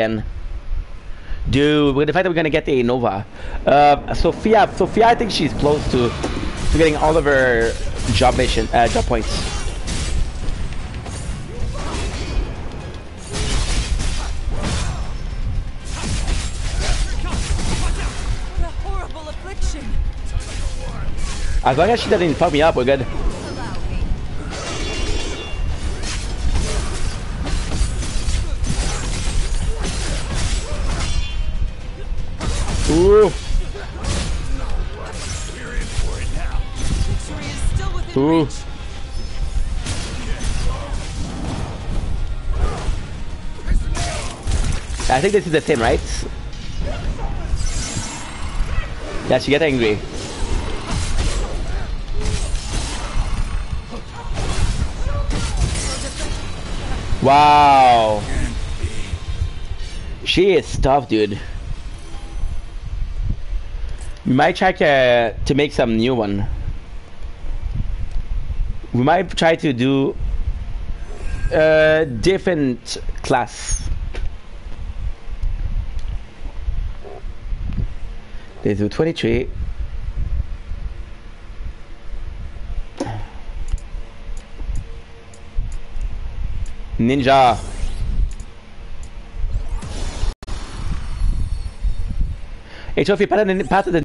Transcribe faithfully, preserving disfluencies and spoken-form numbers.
again. Dude, with the fact that we're gonna get the Nova. Uh, Sophia, Sophia, I think she's close to, to getting all of her job mission, uh, job points. What a horrible affliction. As long as she doesn't fuck me up, we're good. Ooh. Ooh. I think this is the thing, right? Yeah, she get angry. Wow. She is tough, dude. We might try to, to make some new one. We might try to do a different class. They do twenty-three. Ninja. Hey, Trophy, pass the